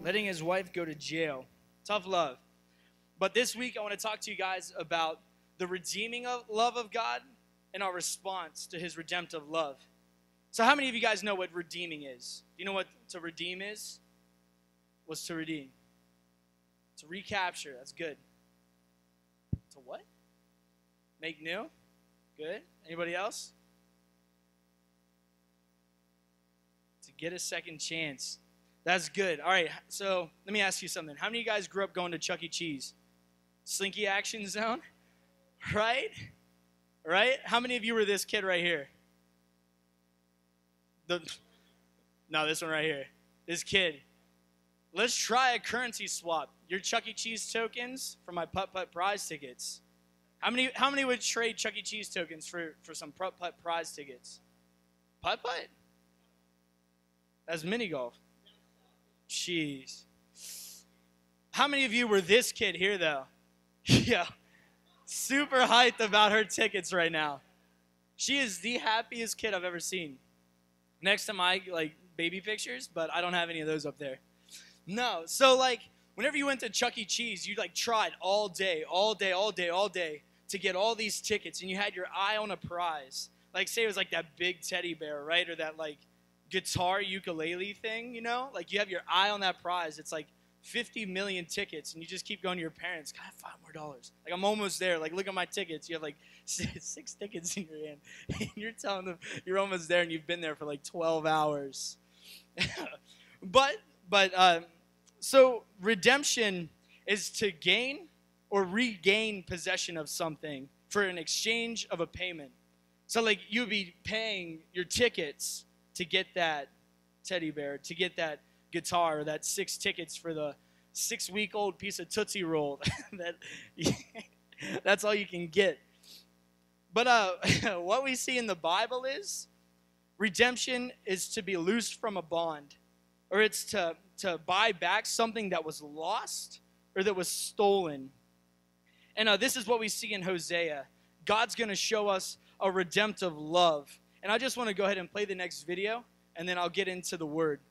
letting his wife go to jail. Tough love. But this week, I want to talk to you guys about the redeeming love of God and our response to his redemptive love. So how many of you guys know what redeeming is? Do you know what to redeem is? What's to redeem? To recapture. That's good. To what? Make new? Good. Anybody else? To get a second chance. That's good. All right, so let me ask you something. How many of you guys grew up going to Chuck E. Cheese? Slinky Action Zone? Right? Right? How many of you were this kid right here? No, this one right here. This kid. Let's try a currency swap. Your Chuck E. Cheese tokens for my putt-putt prize tickets. How many would trade Chuck E. Cheese tokens for some putt-putt prize tickets? Putt-putt? That's mini golf. Jeez. How many of you were this kid here, though? Yeah. Super hyped about her tickets right now. She is the happiest kid I've ever seen. Next to my, baby pictures, but I don't have any of those up there. No. So, whenever you went to Chuck E. Cheese, you, tried all day to get all these tickets, and you had your eye on a prize. Say it was, that big teddy bear, right? Or that, guitar ukulele thing, you know? You have your eye on that prize. It's 50 million tickets, and you just keep going to your parents. God, $5 more. I'm almost there. Look at my tickets. You have six tickets in your hand, and you're telling them you're almost there, and you've been there for 12 hours. So redemption is to gain or regain possession of something for an exchange of a payment. So you'd be paying your tickets to get that teddy bear, to get that guitar, or that 6 tickets for the 6-week-old piece of Tootsie Roll. That's all you can get. But what we see in the Bible is redemption is to be loosed from a bond, or it's to buy back something that was lost or that was stolen. And this is what we see in Hosea. God's going to show us a redemptive love. And I just want to go ahead and play the next video, and then I'll get into the word.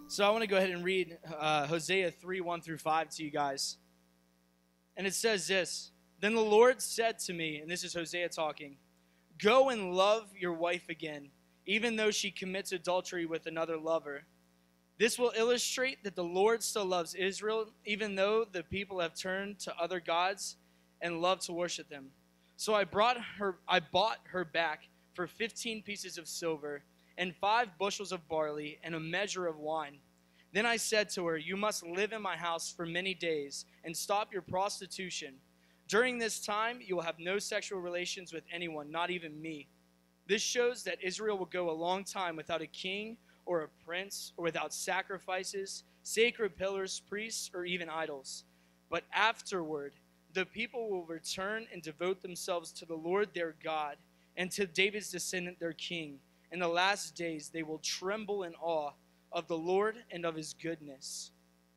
So I want to go ahead and read Hosea 3, 1 through 5 to you guys. And it says this: Then the Lord said to me, and this is Hosea talking, "Go and love your wife again, even though she commits adultery with another lover. This will illustrate that the Lord still loves Israel, even though the people have turned to other gods and love to worship them. So I bought her back for 15 pieces of silver and 5 bushels of barley and a measure of wine. Then I said to her, 'You must live in my house for many days and stop your prostitution. During this time, you will have no sexual relations with anyone, not even me.' This shows that Israel will go a long time without a king or a prince, or without sacrifices, sacred pillars, priests, or even idols. But afterward, the people will return and devote themselves to the Lord their God and to David's descendant their king. In the last days, they will tremble in awe of the Lord and of his goodness."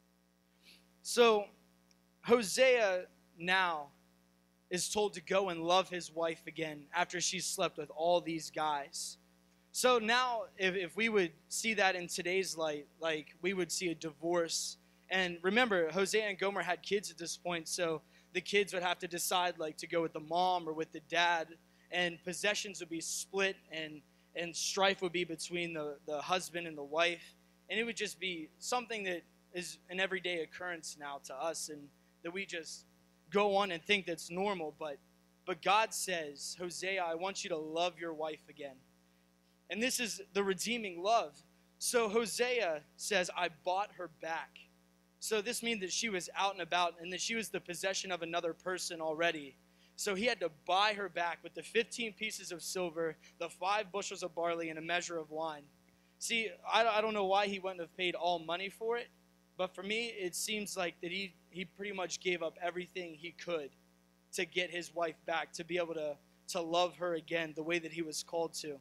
So Hosea now is told to go and love his wife again after she's slept with all these guys. So now, if we would see that in today's light, like we would see a divorce. And remember, Hosea and Gomer had kids at this point, so the kids would have to decide like to go with the mom or with the dad, and possessions would be split, and strife would be between the husband and the wife. And it would just be something that is an everyday occurrence now to us, and that we just go on and think that's normal. But God says, "Hosea, I want you to love your wife again." And this is the redeeming love. So Hosea says, "I bought her back." So this means that she was out and about and that she was the possession of another person already. So he had to buy her back with the 15 pieces of silver, the 5 bushels of barley, and a measure of wine. See, I don't know why he wouldn't have paid all money for it, but for me, it seems like that he pretty much gave up everything he could to get his wife back, to be able to love her again the way that he was called to.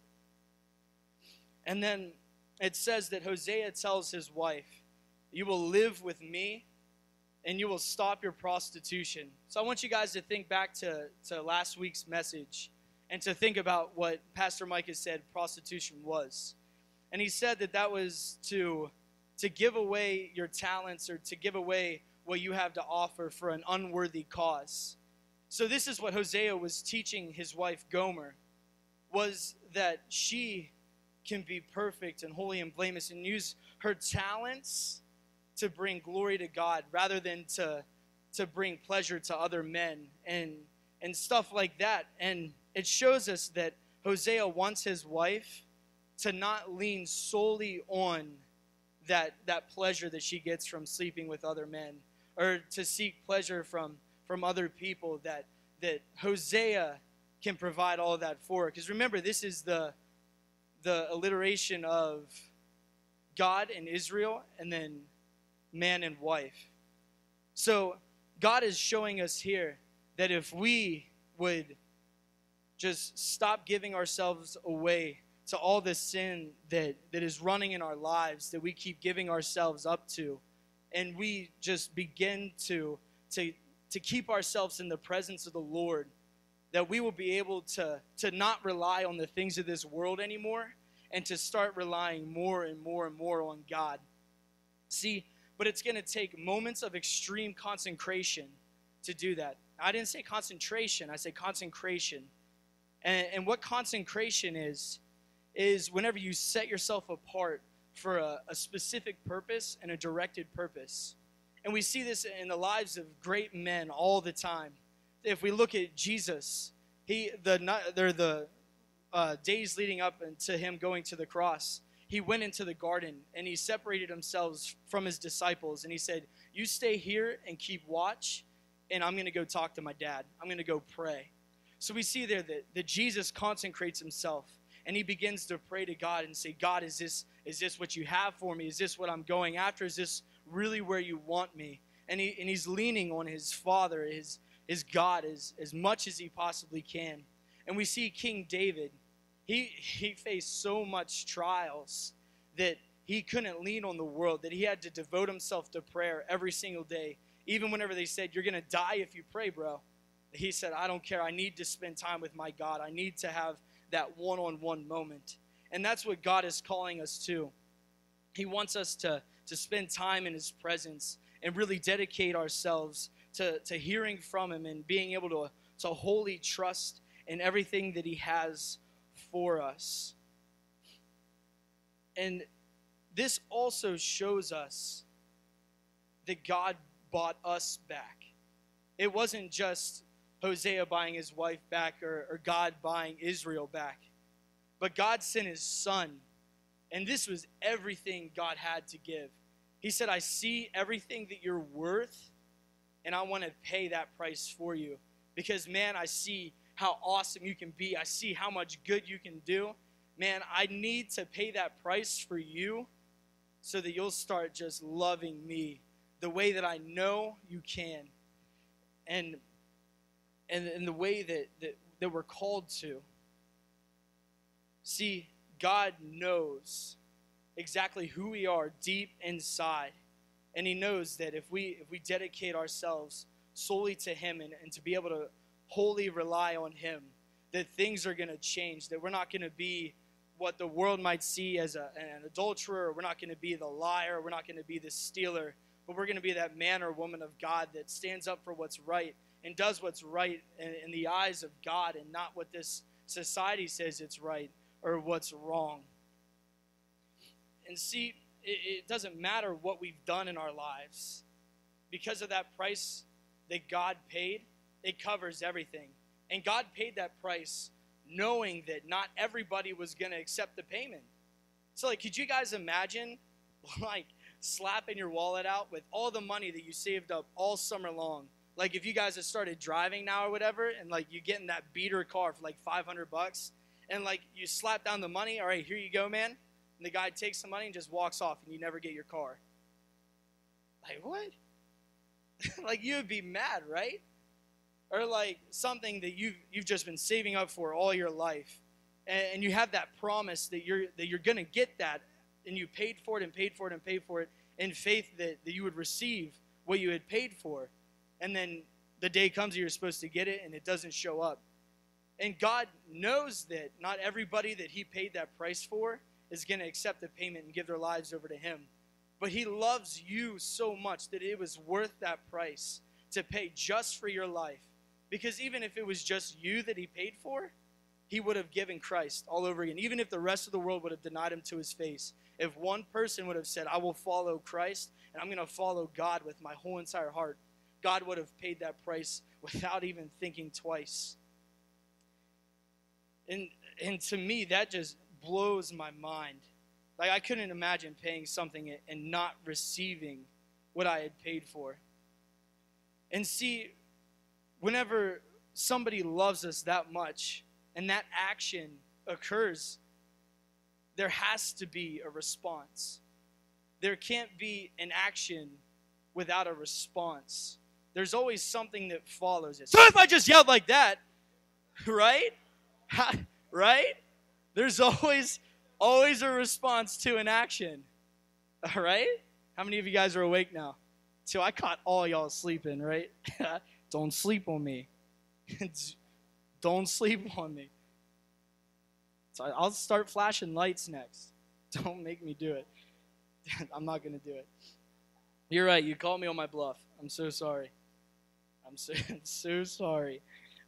And then it says that Hosea tells his wife, "You will live with me and you will stop your prostitution." So I want you guys to think back to last week's message and to think about what Pastor Mike has said prostitution was. And he said that was to give away your talents, or to give away what you have to offer for an unworthy cause. So this is what Hosea was teaching his wife Gomer, was that she can be perfect and holy and blameless and use her talents to bring glory to God rather than to bring pleasure to other men and stuff like that. And it shows us that Hosea wants his wife to not lean solely on that pleasure that she gets from sleeping with other men, or to seek pleasure from other people, that Hosea can provide all of that for her. Because remember, this is the alliteration of God and Israel, and then man and wife. So God is showing us here that if we would just stop giving ourselves away to all the sin that is running in our lives, that we keep giving ourselves up to, and we just begin to keep ourselves in the presence of the Lord, that we will be able to not rely on the things of this world anymore, and to start relying more and more and more on God. See, but it's going to take moments of extreme consecration to do that. I didn't say concentration, I said consecration. And what consecration is whenever you set yourself apart for a specific purpose and a directed purpose. And we see this in the lives of great men all the time. If we look at Jesus, the days leading up to him going to the cross, he went into the garden and he separated himself from his disciples, and he said, "You stay here and keep watch, and I'm going to go talk to my dad. I'm going to go pray." So we see there that Jesus consecrates himself, and he begins to pray to God and say, "God, is this what you have for me? Is this what I'm going after? Is this really where you want me?" And he's leaning on his Father, his God, as much as he possibly can. And we see King David, he faced so much trials that he couldn't lean on the world, that he had to devote himself to prayer every single day. Even whenever they said, "You're going to die if you pray, bro," he said, "I don't care. I need to spend time with my God. I need to have that one-on-one moment." And that's what God is calling us to. He wants us to spend time in his presence and really dedicate ourselves to hearing from him and being able to wholly trust in everything that he has for us. And this also shows us that God bought us back. It wasn't just Hosea buying his wife back or God buying Israel back. But God sent his son, and this was everything God had to give. He said, I see everything that you're worth, and I want to pay that price for you. Because, man, I see how awesome you can be. I see how much good you can do. Man, I need to pay that price for you so that you'll start just loving me the way that I know you can. And the way that we're called to. See, God knows exactly who we are deep inside. And he knows that if we dedicate ourselves solely to him and to be able to wholly rely on him, that things are going to change, that we're not going to be what the world might see as an adulterer, or we're not going to be the liar, we're not going to be the stealer, but we're going to be that man or woman of God that stands up for what's right and does what's right in the eyes of God and not what this society says it's right or what's wrong. And see, it doesn't matter what we've done in our lives. Because of that price that God paid, it covers everything. And God paid that price knowing that not everybody was going to accept the payment. So, could you guys imagine, slapping your wallet out with all the money that you saved up all summer long? If you guys have started driving now or whatever, and, you get in that beater car for, $500, and, you slap down the money, all right, here you go, man. And the guy takes the money and just walks off, and you never get your car. What? You would be mad, right? Or something that you've just been saving up for all your life, and you have that promise that you're gonna get that, and you paid for it and paid for it and paid for it in faith that you would receive what you had paid for, and then the day comes that you're supposed to get it and it doesn't show up. And God knows that not everybody that he paid that price for is going to accept the payment and give their lives over to him. But he loves you so much that it was worth that price to pay just for your life. Because even if it was just you that he paid for, he would have given Christ all over again. Even if the rest of the world would have denied him to his face. If one person would have said, I will follow Christ and I'm going to follow God with my whole entire heart, God would have paid that price without even thinking twice. And to me, that just blows my mind. I couldn't imagine paying something and not receiving what I had paid for. And see, whenever somebody loves us that much and that action occurs, there has to be a response. There can't be an action without a response. There's always something that follows it. So if I just yelled like that, right? Right? There's always a response to an action. All right? How many of you guys are awake now? So I caught all y'all sleeping, right? Don't sleep on me. Don't sleep on me. So I'll start flashing lights next. Don't make me do it. I'm not going to do it. You're right. You called me on my bluff. I'm so sorry. I'm so sorry.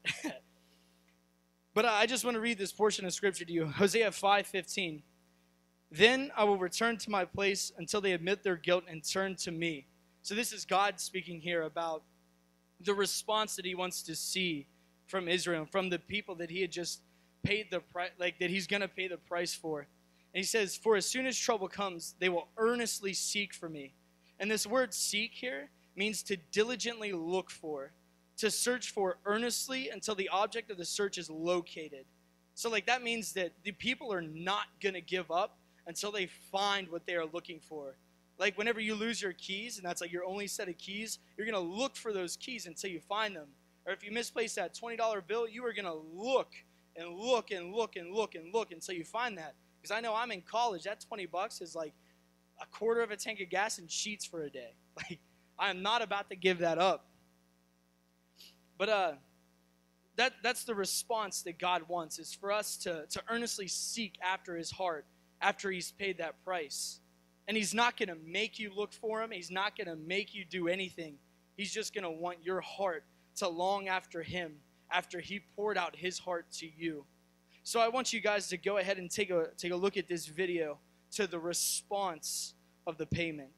But I just want to read this portion of scripture to you. Hosea 5:15. Then I will return to my place until they admit their guilt and turn to me. So this is God speaking here about the response that he wants to see from Israel, from the people that he had just paid the price, that he's going to pay the price for. And he says, for as soon as trouble comes, they will earnestly seek for me. And this word seek here means to diligently look for, to search for earnestly until the object of the search is located. So that means that the people are not going to give up until they find what they are looking for. Whenever you lose your keys, and that's your only set of keys, you're going to look for those keys until you find them. Or if you misplace that $20 bill, you are going to look and look and look and look and look until you find that. Because I know I'm in college, that $20 is a quarter of a tank of gas and sheets for a day. I am not about to give that up. But that's the response that God wants, is for us to earnestly seek after his heart, after he's paid that price. And he's not going to make you look for him. He's not going to make you do anything. He's just going to want your heart to long after him after he poured out his heart to you. So I want you guys to go ahead and take a look at this video to the response of the payment.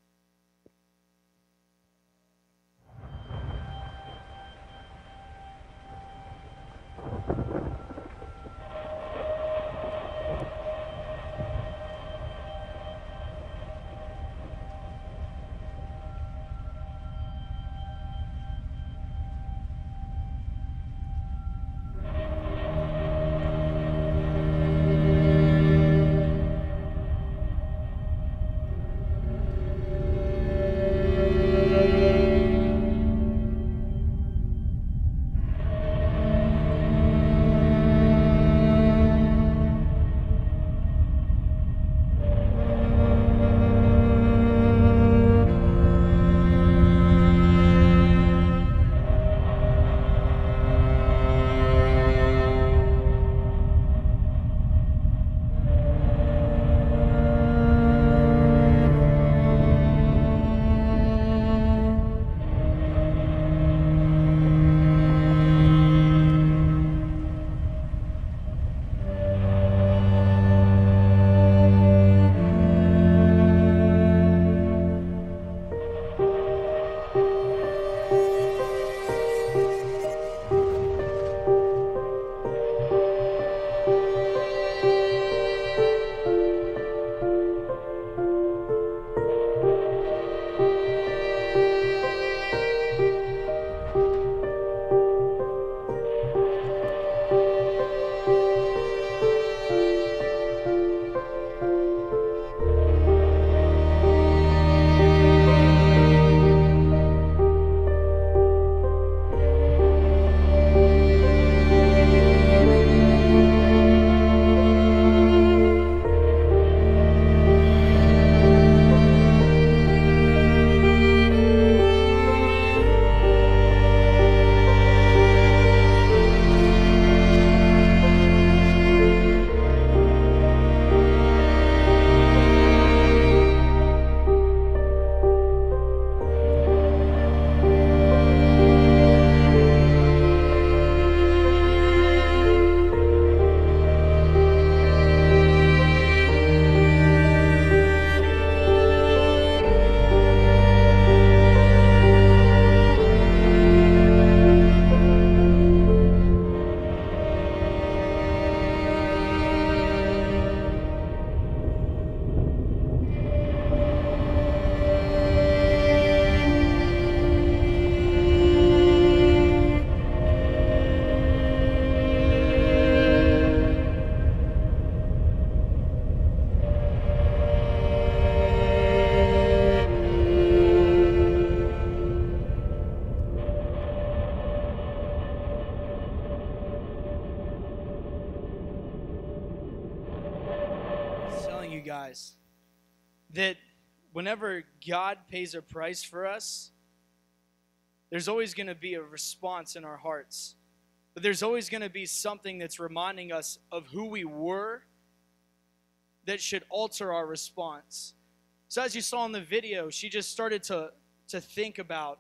You guys that whenever God pays a price for us, there's always going to be a response in our hearts. But there's always going to be something that's reminding us of who we were that should alter our response. So as you saw in the video, she just started to think about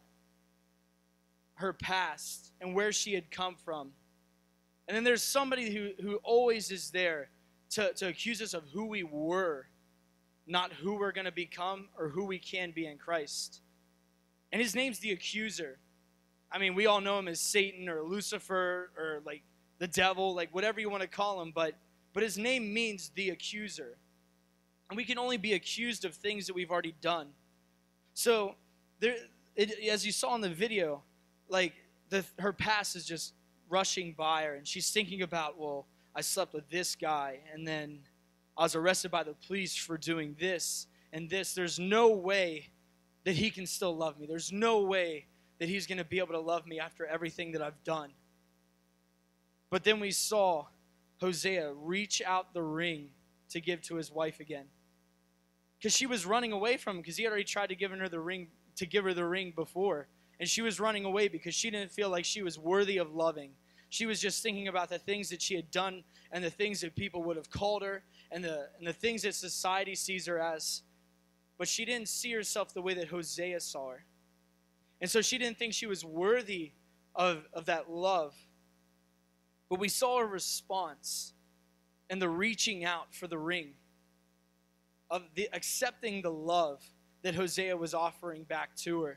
her past and where she had come from. And then there's somebody who always is there to accuse us of who we were, not who we're going to become or who we can be in Christ. And his name's the accuser. I mean, we all know him as Satan or Lucifer or like the devil, like whatever you want to call him, but his name means the accuser. And we can only be accused of things that we've already done. So as you saw in the video, like her past is just rushing by her, and she's thinking about, well, I slept with this guy, and then I was arrested by the police for doing this and this. There's no way that he can still love me. There's no way that he's going to be able to love me after everything that I've done. But then we saw Hosea reach out the ring to give to his wife again, because she was running away from him because he had already tried to give her the ring before, and she was running away because she didn't feel like she was worthy of loving. She was just thinking about the things that she had done and the things that people would have called her and the things that society sees her as. but she didn't see herself the way that Hosea saw her. And so she didn't think she was worthy of that love. But we saw a response and the reaching out for the ring, of the accepting the love that Hosea was offering back to her.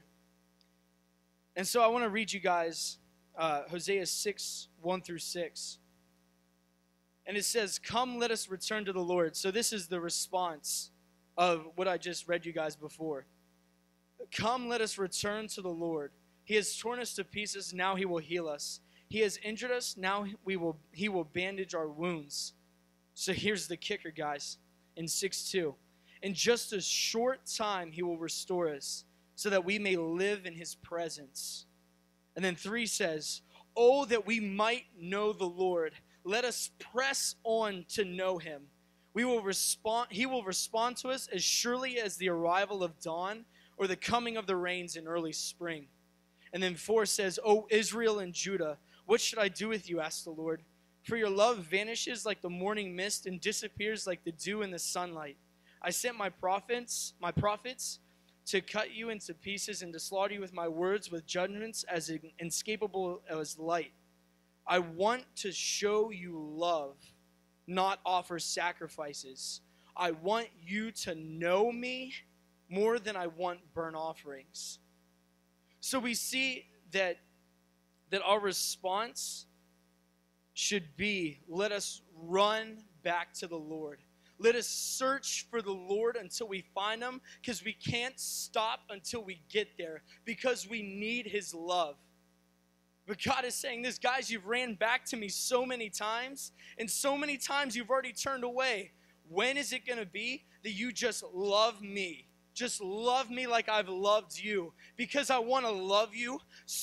And so I want to read you guys Hosea 6, 1 through 6. And it says, "Come, let us return to the Lord." So this is the response of what I just read you guys before. "Come, let us return to the Lord. He has torn us to pieces, now he will heal us. He has injured us, now he will bandage our wounds." So here's the kicker, guys, in 6:2. "In just a short time he will restore us, so that we may live in his presence." And then 3 says, "Oh, that we might know the Lord. Let us press on to know him. He will respond to us as surely as the arrival of dawn or the coming of the rains in early spring." And then 4 says, "O Israel and Judah, what should I do with you, asked the Lord? For your love vanishes like the morning mist and disappears like the dew in the sunlight. I sent my prophets to cut you into pieces and to slaughter you with my words, with judgments as inescapable as light. I want to show you love, not offer sacrifices. I want you to know me more than I want burnt offerings." So we see that our response should be, let us run back to the Lord. Let us search for the Lord until we find him, because we can't stop until we get there, because we need his love. But God is saying this, guys, you've ran back to me so many times, and so many times you've already turned away. When is it going to be that you just love me? Just love me like I've loved you, because I want to love you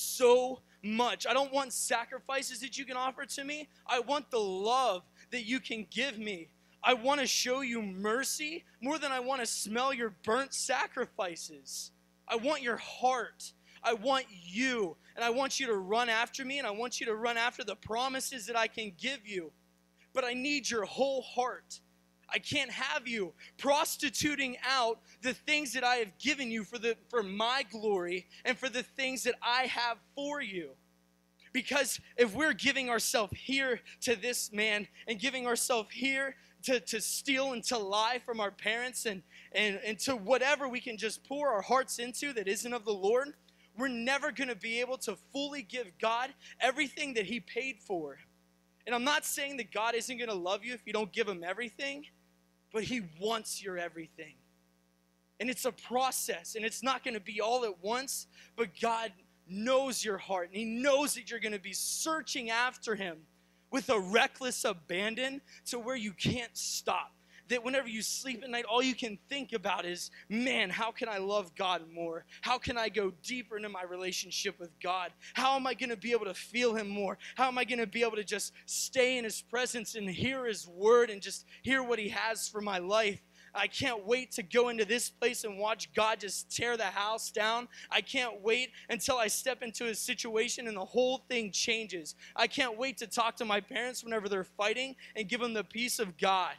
so much. I don't want sacrifices that you can offer to me. I want the love that you can give me. I want to show you mercy more than I want to smell your burnt sacrifices. I want your heart. I want you, and I want you to run after me, and I want you to run after the promises that I can give you. But I need your whole heart. I can't have you prostituting out the things that I have given you for my glory and for the things that I have for you. Because if we're giving ourselves here to this man and giving ourselves here to steal and to lie from our parents and to whatever we can just pour our hearts into that isn't of the Lord, we're never going to be able to fully give God everything that he paid for. And I'm not saying that God isn't going to love you if you don't give him everything, but he wants your everything. And it's a process, and it's not going to be all at once, but God knows your heart, and he knows that you're going to be searching after him with a reckless abandon to where you can't stop. That whenever you sleep at night, all you can think about is, man, how can I love God more? How can I go deeper into my relationship with God? How am I going to be able to feel him more? How am I going to be able to just stay in his presence and hear his word and just hear what he has for my life? I can't wait to go into this place and watch God just tear the house down. I can't wait until I step into a situation and the whole thing changes. I can't wait to talk to my parents whenever they're fighting and give them the peace of God.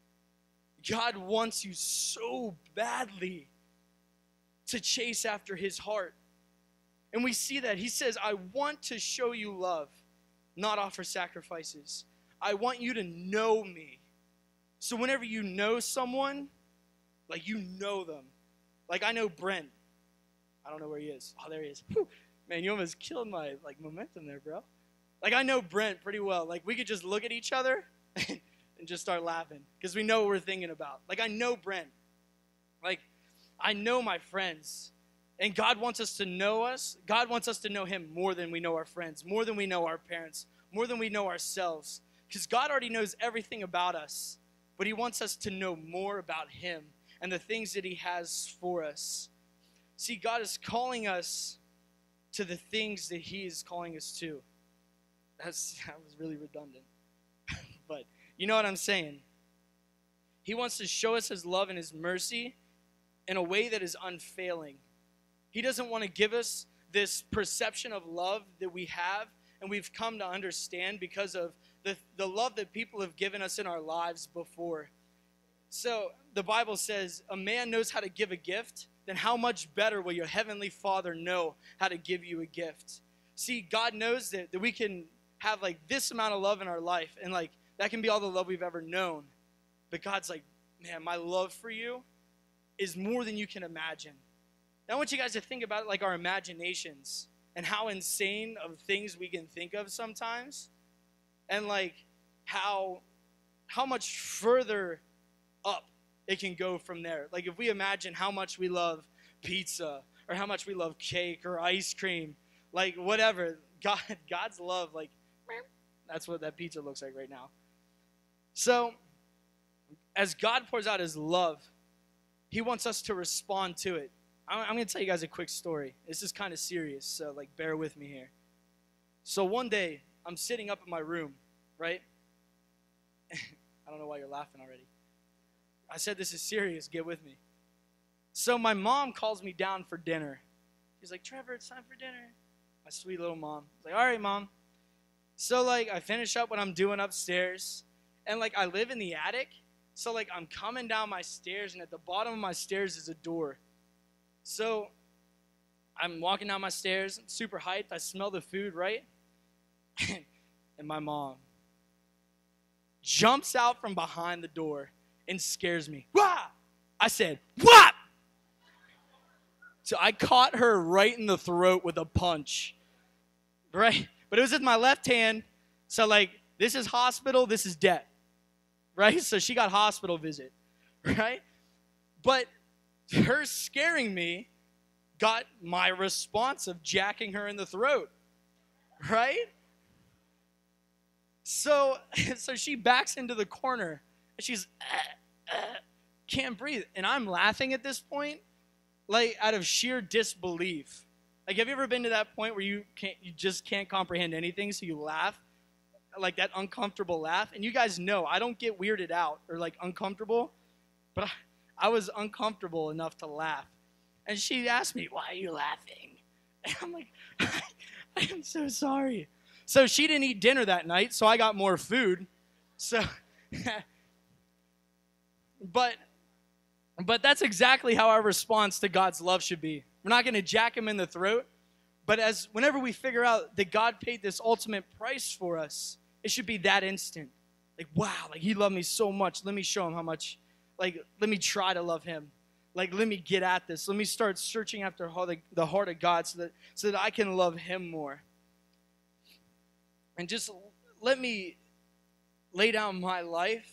God wants you so badly to chase after his heart. And we see that. He says, I want to show you love, not offer sacrifices. I want you to know me. So whenever you know someone, like you know them. Like I know Brent. I don't know where he is. Oh, there he is. Whew. Man, you almost killed my momentum there, bro. Like I know Brent pretty well. Like we could just look at each other and just start laughing because we know what we're thinking about. Like I know Brent. Like I know my friends. And God wants us to know us. God wants us to know him more than we know our friends, more than we know our parents, more than we know ourselves. Because God already knows everything about us. But he wants us to know more about him and the things that he has for us. See, God is calling us to the things that he is calling us to. That was really redundant. But you know what I'm saying? He wants to show us his love and his mercy in a way that is unfailing. He doesn't want to give us this perception of love that we have and we've come to understand because of the love that people have given us in our lives before. So the Bible says a man knows how to give a gift, then how much better will your heavenly Father know how to give you a gift? See, God knows that we can have like this amount of love in our life, and like that can be all the love we've ever known. But God's like, man, my love for you is more than you can imagine. And I want you guys to think about it like our imaginations and how insane of things we can think of sometimes, and like how much further up it can go from there. Like if we imagine how much we love pizza or how much we love cake or ice cream, like whatever, God's love, like that's what that pizza looks like right now. So as God pours out his love, he wants us to respond to it. I'm going to tell you guys a quick story. This is kind of serious, so like bear with me here. So one day, I'm sitting up in my room, right? I don't know why you're laughing already. I said this is serious. Get with me. So my mom calls me down for dinner. She's like, Trevor, it's time for dinner. My sweet little mom. I was like, all right, Mom. So like I finish up what I'm doing upstairs, and like I live in the attic. So like I'm coming down my stairs, and at the bottom of my stairs is a door. So I'm walking down my stairs, super hyped. I smell the food, right? And my mom jumps out from behind the door and scares me. Wah! I said, what? So I caught her right in the throat with a punch, right? But it was with my left hand. So like, this is hospital, this is death, right? So she got hospital visit, right? But her scaring me got my response of jacking her in the throat, right? So she backs into the corner, and she's, can't breathe. And I'm laughing at this point, like out of sheer disbelief. Like, have you ever been to that point where you just can't comprehend anything, so you laugh? Like that uncomfortable laugh. And you guys know, I don't get weirded out or like uncomfortable, but I was uncomfortable enough to laugh. And she asked me, why are you laughing? And I'm like, I am so sorry. So she didn't eat dinner that night, so I got more food. So, but that's exactly how our response to God's love should be. We're not going to jack him in the throat, but whenever we figure out that God paid this ultimate price for us, it should be that instant. Like, wow, like he loved me so much. Let me show him how much. Like, let me try to love him. Like, let me get at this. Let me start searching after the heart of God so that I can love him more. And just let me lay down my life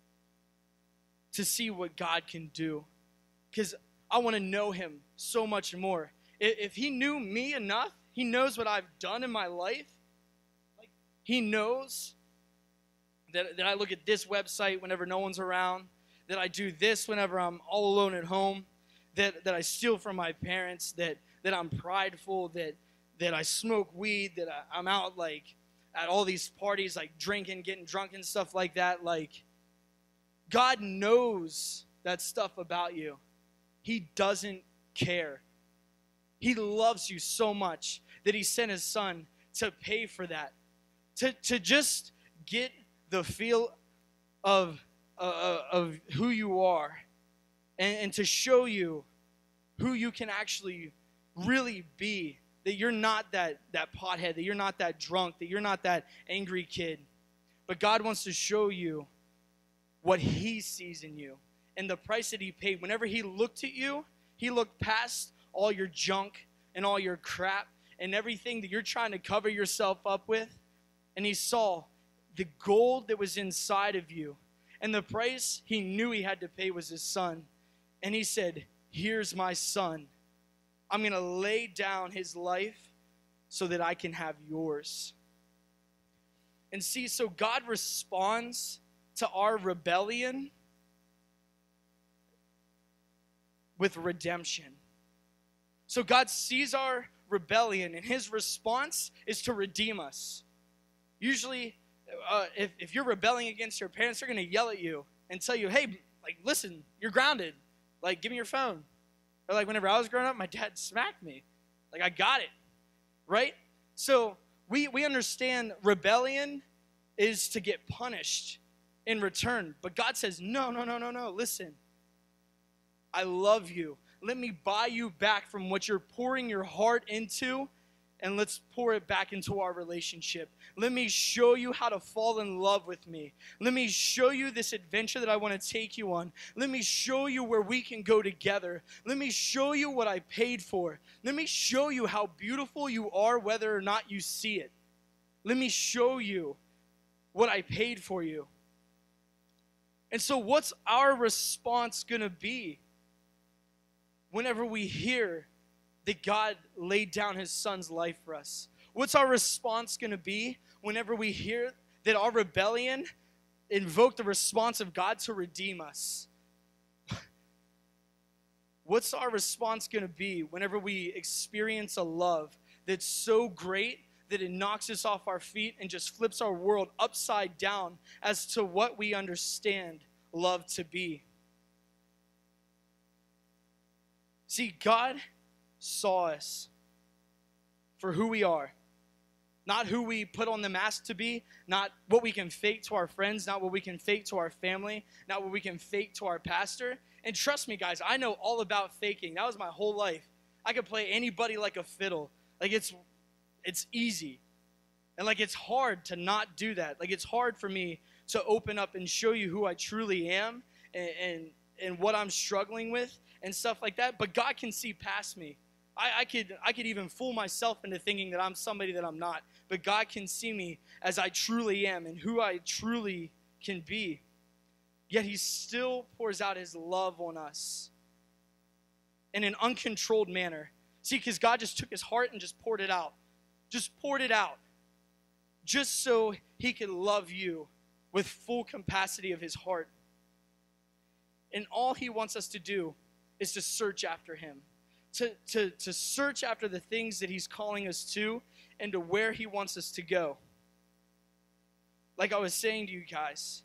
to see what God can do. Because I want to know him so much more. If he knew me enough, he knows what I've done in my life. Like, he knows that I look at this website whenever no one's around, that I do this whenever I'm all alone at home, that I steal from my parents, that I'm prideful, that I smoke weed, that I'm out like at all these parties, like drinking, getting drunk and stuff like that. Like, God knows that stuff about you. He doesn't care. He loves you so much that he sent his son to pay for that, to just get the feel of who you are, and to show you who you can actually really be, that you're not that pothead, that you're not that drunk, that you're not that angry kid. But God wants to show you what he sees in you and the price that he paid. Whenever he looked at you, he looked past all your junk and all your crap and everything that you're trying to cover yourself up with, and he saw the gold that was inside of you. And the price he knew he had to pay was his son. And he said, here's my son. I'm going to lay down his life so that I can have yours. And see, so God responds to our rebellion with redemption. So God sees our rebellion, and his response is to redeem us. Usually, if you're rebelling against your parents, they're going to yell at you and tell you, hey, like, listen, you're grounded. Like, give me your phone. Or like whenever I was growing up, my dad smacked me. Like, I got it, right? So we understand rebellion is to get punished in return. But God says, no, listen. I love you. Let me buy you back from what you're pouring your heart into, and let's pour it back into our relationship. Let me show you how to fall in love with me. Let me show you this adventure that I want to take you on. Let me show you where we can go together. Let me show you what I paid for. Let me show you how beautiful you are, whether or not you see it. Let me show you what I paid for you. And so what's our response going to be whenever we hear that God laid down his son's life for us? What's our response going to be whenever we hear that our rebellion invoked the response of God to redeem us? What's our response going to be whenever we experience a love that's so great that it knocks us off our feet and just flips our world upside down as to what we understand love to be? See, God saw us for who we are, not who we put on the mask to be, not what we can fake to our friends, not what we can fake to our family, not what we can fake to our pastor. And trust me, guys, I know all about faking. That was my whole life. I could play anybody like a fiddle. Like, it's easy. And like, it's hard to not do that. Like, it's hard for me to open up and show you who I truly am and what I'm struggling with and stuff like that. But God can see past me. I could even fool myself into thinking that I'm somebody that I'm not. But God can see me as I truly am and who I truly can be. Yet he still pours out his love on us in an uncontrolled manner. See, because God just took his heart and just poured it out. Just poured it out. Just so he could love you with full capacity of his heart. And all he wants us to do is to search after him. To search after the things that he's calling us to and to where he wants us to go. Like I was saying to you guys,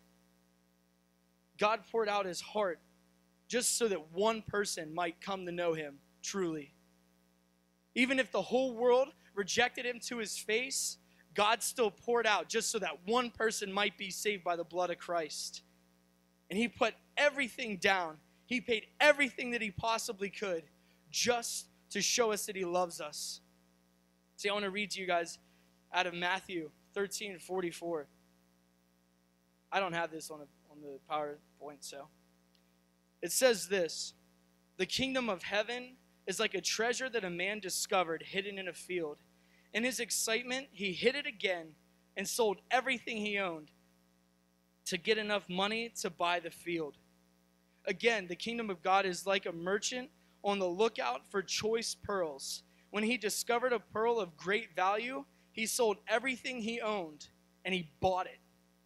God poured out his heart just so that one person might come to know him truly. Even if the whole world rejected him to his face, God still poured out just so that one person might be saved by the blood of Christ. And he put everything down. He paid everything that he possibly could just to show us that he loves us. See, I want to read to you guys out of Matthew 13:44. I don't have this on the PowerPoint, so. It says this: "The kingdom of heaven is like a treasure that a man discovered hidden in a field. In his excitement, he hid it again and sold everything he owned to get enough money to buy the field." Again, the kingdom of God is like a merchant on the lookout for choice pearls. When he discovered a pearl of great value, he sold everything he owned and he bought it.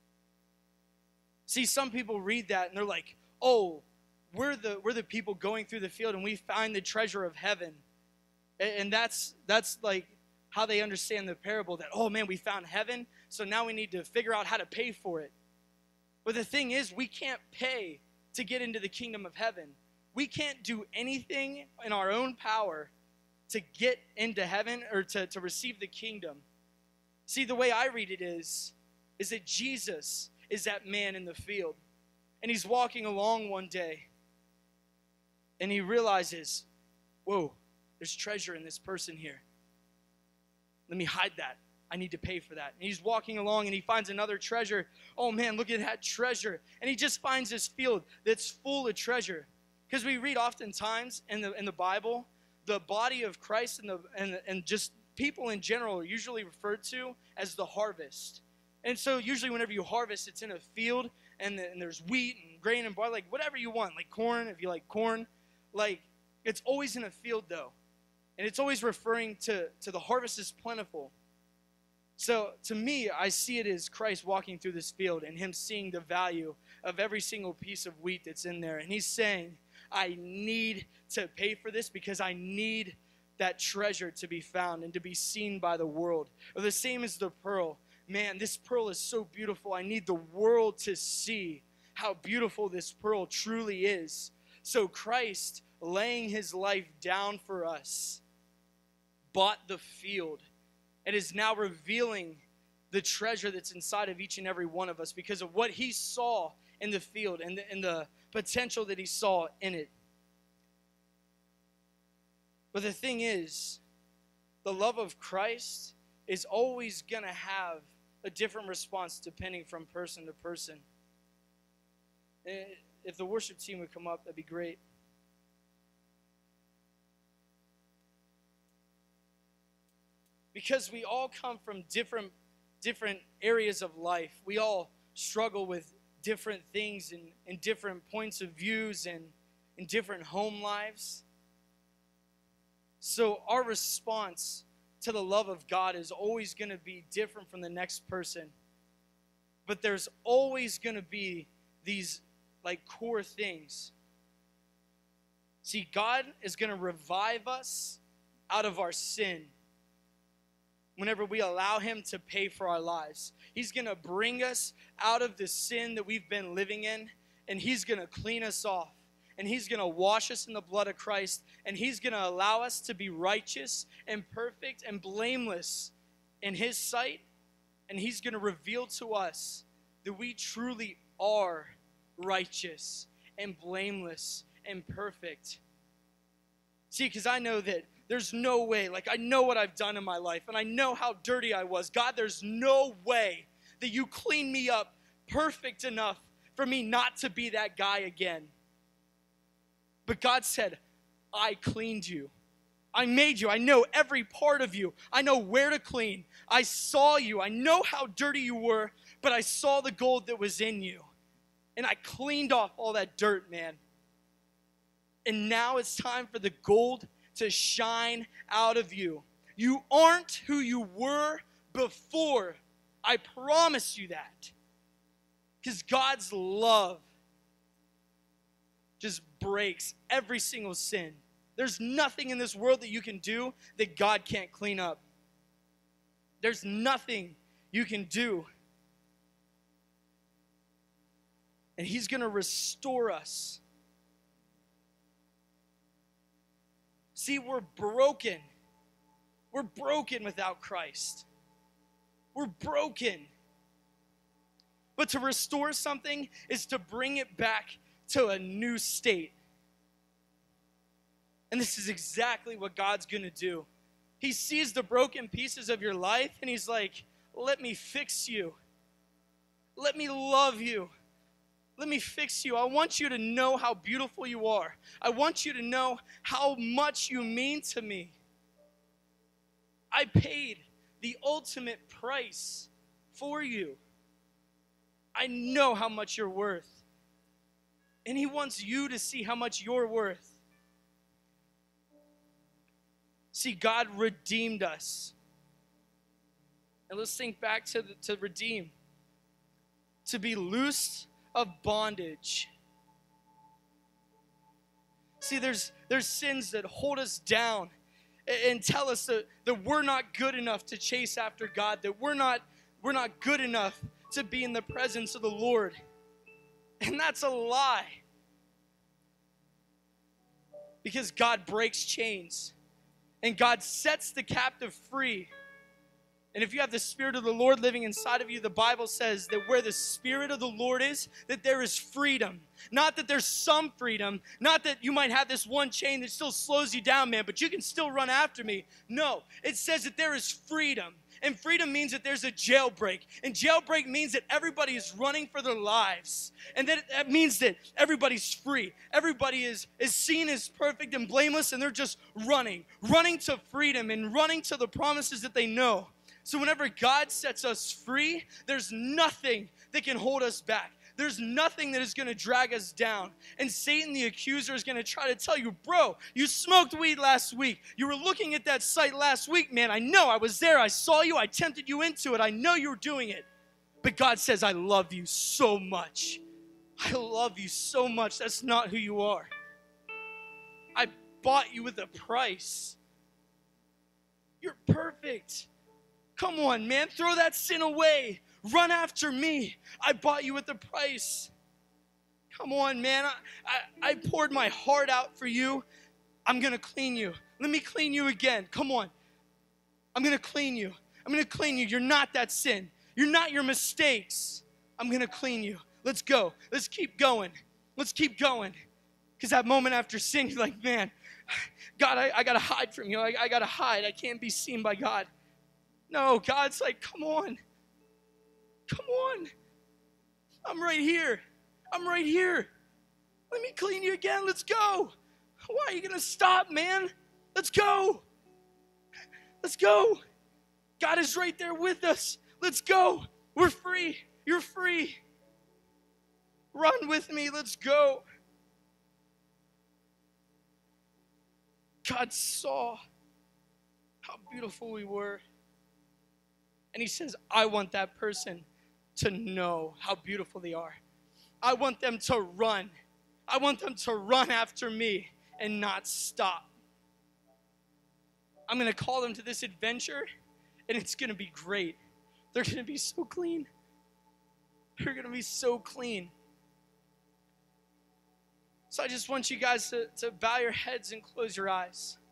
See, some people read that and they're like, oh, we're the people going through the field and we find the treasure of heaven. And that's like how they understand the parable, that, oh man, we found heaven, so now we need to figure out how to pay for it. But the thing is, we can't pay to get into the kingdom of heaven. We can't do anything in our own power to get into heaven or to receive the kingdom. See, the way I read it is that Jesus is that man in the field. And he's walking along one day. And he realizes, whoa, there's treasure in this person here. Let me hide that. I need to pay for that. And he's walking along and he finds another treasure. Oh man, look at that treasure. And he just finds this field that's full of treasure. Because we read oftentimes in the Bible, the body of Christ and just people in general are usually referred to as the harvest. And so usually whenever you harvest, it's in a field and there's wheat and grain and barley, like whatever you want, like corn, if you like corn. Like, it's always in a field though. And it's always referring to the harvest is plentiful. So to me, I see it as Christ walking through this field and him seeing the value of every single piece of wheat that's in there. And he's saying, I need to pay for this because I need that treasure to be found and to be seen by the world. Or the same as the pearl. Man, this pearl is so beautiful. I need the world to see how beautiful this pearl truly is. So Christ, laying his life down for us, bought the field and is now revealing the treasure that's inside of each and every one of us because of what he saw in the field and the potential that he saw in it. But the thing is, the love of Christ is always going to have a different response depending from person to person. If the worship team would come up, that'd be great. Because we all come from different areas of life. We all struggle with different things and different points of views and in different home lives. So our response to the love of God is always going to be different from the next person. But there's always going to be these like core things. See, God is going to revive us out of our sin whenever we allow him to pay for our lives. He's going to bring us out of the sin that we've been living in, and he's going to clean us off. And he's going to wash us in the blood of Christ, and he's going to allow us to be righteous and perfect and blameless in his sight, and he's going to reveal to us that we truly are righteous and blameless and perfect. See, because I know that there's no way, like I know what I've done in my life, and I know how dirty I was. God, there's no way that you clean me up perfect enough for me not to be that guy again. But God said, I cleaned you. I made you. I know every part of you. I know where to clean. I saw you. I know how dirty you were, but I saw the gold that was in you. And I cleaned off all that dirt, man. And now it's time for the gold to shine out of you. You aren't who you were before. I promise you that. Because God's love just breaks every single sin. There's nothing in this world that you can do that God can't clean up. There's nothing you can do. And he's going to restore us. See, we're broken. We're broken without Christ. We're broken. But to restore something is to bring it back to a new state. And this is exactly what God's going to do. He sees the broken pieces of your life and he's like, let me fix you. Let me love you. Let me fix you. I want you to know how beautiful you are. I want you to know how much you mean to me. I paid the ultimate price for you. I know how much you're worth. And he wants you to see how much you're worth. See, God redeemed us. And let's think back to redeem. To be loosed of bondage. See, there's sins that hold us down and tell us that we're not good enough to chase after God, that we're not good enough to be in the presence of the Lord. And that's a lie. Because God breaks chains. And God sets the captive free. And if you have the Spirit of the Lord living inside of you, the Bible says that where the Spirit of the Lord is, that there is freedom. Not that there's some freedom. Not that you might have this one chain that still slows you down, man, but you can still run after me. No, it says that there is freedom. And freedom means that there's a jailbreak. And jailbreak means that everybody is running for their lives. And that means that everybody's free. Everybody is seen as perfect and blameless, and they're just running to freedom and running to the promises that they know. So whenever God sets us free, there's nothing that can hold us back. There's nothing that is going to drag us down. And Satan, the accuser, is going to try to tell you, bro, you smoked weed last week. You were looking at that site last week, man. I know. I was there. I saw you. I tempted you into it. I know you were doing it. But God says, I love you so much. I love you so much. That's not who you are. I bought you with a price. You're perfect. Come on, man. Throw that sin away. Run after me. I bought you with a price. Come on, man. I poured my heart out for you. I'm going to clean you. Let me clean you again. Come on. I'm going to clean you. I'm going to clean you. You're not that sin. You're not your mistakes. I'm going to clean you. Let's go. Let's keep going. Let's keep going. Because that moment after sin, you're like, man, God, I got to hide from you. I got to hide. I can't be seen by God. No, God's like, come on. Come on. I'm right here. I'm right here. Let me clean you again. Let's go. Why are you going to stop, man? Let's go. Let's go. God is right there with us. Let's go. We're free. You're free. Run with me. Let's go. God saw how beautiful we were. And he says, I want that person to know how beautiful they are. I want them to run. I want them to run after me and not stop. I'm going to call them to this adventure, and it's going to be great. They're going to be so clean. They're going to be so clean. So I just want you guys to bow your heads and close your eyes.